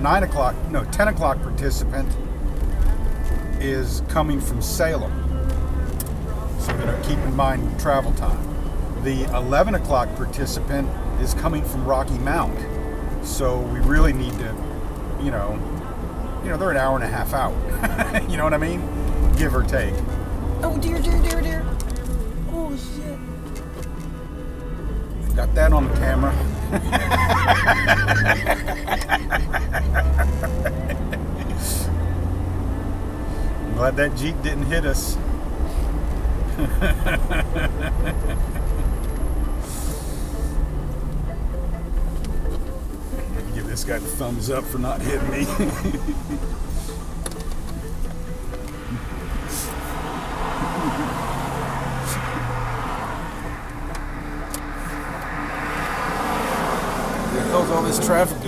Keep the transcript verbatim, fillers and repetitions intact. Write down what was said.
nine o'clock, no, ten o'clock participant is coming from Salem. So you know, keep in mind travel time. The eleven o'clock participant is coming from Rocky Mount. So we really need to, you know, you know, they're an hour and a half out. You know what I mean? Give or take. Oh dear, dear, dear, dear. Oh shit. Got that on the camera. I'm glad that Jeep didn't hit us. Give this guy the thumbs up for not hitting me. Where the hell's all this traffic